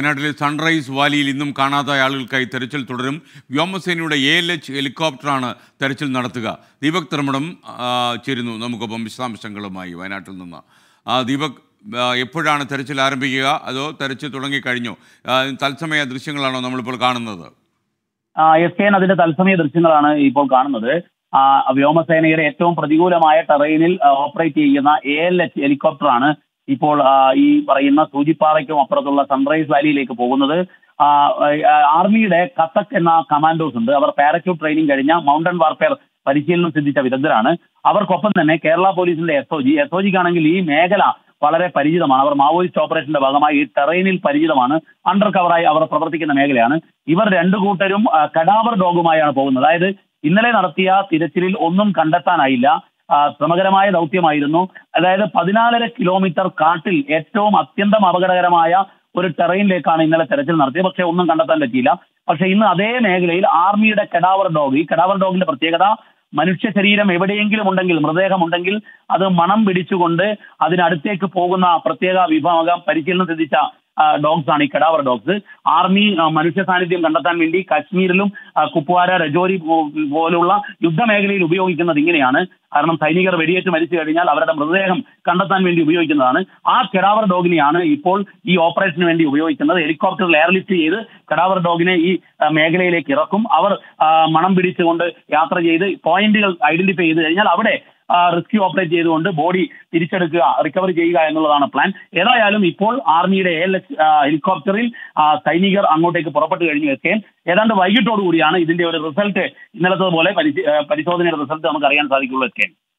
വയനാട്ടിലെ സൺറൈസ് വാലിയിൽ ഇന്നും കാണാത്ത ആളുകൾക്കായി തെരച്ചിൽ തുടരും. വ്യോമസേനയുടെ ALH ഹെലികോപ്റ്ററാണ് തെരച്ചിൽ നടത്തുക. ദീപക് ത്രമണം ചേരുന്നു നമുക്കൊപ്പം വിശദാംശങ്ങളുമായി വയനാട്ടിൽ നിന്ന്. ദീപക്, എപ്പോഴാണ് തെരച്ചിൽ ആരംഭിക്കുക? അതോ തെരച്ചിൽ തുടങ്ങിക്കഴിഞ്ഞോ? തത്സമയ ദൃശ്യങ്ങളാണോ നമ്മളിപ്പോൾ കാണുന്നത്? SKN അതിന്റെ തത്സമയ ദൃശ്യങ്ങളാണ് ഇപ്പോൾ കാണുന്നത്. വ്യോമസേനയുടെ ഏറ്റവും പ്രതികൂലമായ ടെറൈനിൽ ഓപ്പറേറ്റ് ചെയ്യുന്ന ALH ഹെലികോപ്റ്ററാണ് ഇപ്പോൾ ഈ പറയുന്ന സൂചിപ്പാറയ്ക്കും അപ്പുറത്തുള്ള സൺറൈസ് വാലിയിലേക്ക് പോകുന്നത്. ആർമിയുടെ കത്തക് എന്ന കമാൻഡോസ് ഉണ്ട്. അവർ പാരച്യൂട്ട് ട്രെയിനിങ് കഴിഞ്ഞ മൗണ്ടൻ വാർഫെയർ പരിശീലനം സിദ്ധിച്ച വിദഗ്ധരാണ്. അവർക്കൊപ്പം തന്നെ കേരള പോലീസിന്റെ SOGിക്കാണെങ്കിൽ ഈ മേഖല വളരെ പരിചിതമാണ്. അവർ മാവോയിസ്റ്റ് ഓപ്പറേഷന്റെ ഭാഗമായി ഈ ടെറൈനിൽ പരിചിതമാണ്. അണ്ടർ കവറായി അവർ പ്രവർത്തിക്കുന്ന മേഖലയാണ്. ഇവർ രണ്ടു കൂട്ടരും കഡാവർ ഡോഗുമായാണ് പോകുന്നത്. അതായത് ഇന്നലെ നടത്തിയ തിരച്ചിലിൽ ഒന്നും കണ്ടെത്താനായില്ല. ശ്രമകരമായ ദൗത്യമായിരുന്നു. അതായത് 14.5 കിലോമീറ്റർ കാട്ടിൽ ഏറ്റവും അത്യന്തം അപകടകരമായ ഒരു ടെറൈനിലേക്കാണ് ഇന്നലെ തെരച്ചിൽ നടത്തിയത്. പക്ഷേ ഒന്നും കണ്ടെത്താൻ പറ്റിയില്ല. പക്ഷേ ഇന്ന് അതേ മേഖലയിൽ ആർമിയുടെ കഡാവർ ഡോഗ്, ഈ കഡാവർ ഡോഗിന്റെ പ്രത്യേകത, മനുഷ്യ ശരീരം എവിടെയെങ്കിലും ഉണ്ടെങ്കിൽ, മൃതദേഹം ഉണ്ടെങ്കിൽ അത് മണം പിടിച്ചുകൊണ്ട് അതിനടുത്തേക്ക് പോകുന്ന പ്രത്യേക വിഭാഗം പരിശീലനം സിദ്ധിച്ച ഡോഗ്സ് ആണ് ഈ കഡാവർ ഡോഗ്സ്. ആർമി മനുഷ്യ സാന്നിധ്യം കണ്ടെത്താൻ വേണ്ടി കാശ്മീരിലും കുപ്വാര, രജോരി പോലുള്ള യുദ്ധമേഖലയിൽ ഉപയോഗിക്കുന്നത് ഇങ്ങനെയാണ്. കാരണം സൈനികർ വെടിയേറ്റ് മരിച്ചു കഴിഞ്ഞാൽ അവരുടെ മൃതദേഹം കണ്ടെത്താൻ വേണ്ടി ഉപയോഗിക്കുന്നതാണ്. ആ കഡാവർ ഡോഗിനെയാണ് ഇപ്പോൾ ഈ ഓപ്പറേഷന് വേണ്ടി ഉപയോഗിക്കുന്നത്. ഹെലികോപ്റ്ററിൽ എയർലിഫ്റ്റ് ചെയ്ത് കഡാവർ ഡോഗിനെ ഈ മേഖലയിലേക്ക് ഇറക്കും. അവർ മണം പിടിച്ചുകൊണ്ട് യാത്ര ചെയ്ത് പോയിന്റുകൾ ഐഡന്റിഫൈ ചെയ്ത് കഴിഞ്ഞാൽ അവിടെ റെസ്ക്യൂ ഓപ്പറേറ്റ് ചെയ്തുകൊണ്ട് ബോഡി തിരിച്ചെടുക്കുക, റിക്കവർ ചെയ്യുക എന്നുള്ളതാണ് പ്ലാൻ. ഏതായാലും ഇപ്പോൾ ആർമിയുടെ ALH ഹെലികോപ്റ്ററിൽ സൈനികർ അങ്ങോട്ടേക്ക് പുറപ്പെട്ടു കഴിഞ്ഞു. ഏതാണ്ട് വൈകിട്ടോടുകൂടിയാണ് ഇതിന്റെ ഒരു റിസൾട്ട്, ഇന്നലത്തെ പോലെ പരിശോധനയുടെ റിസൾട്ട് നമുക്ക് അറിയാൻ സാധിക്കുള്ളൂ.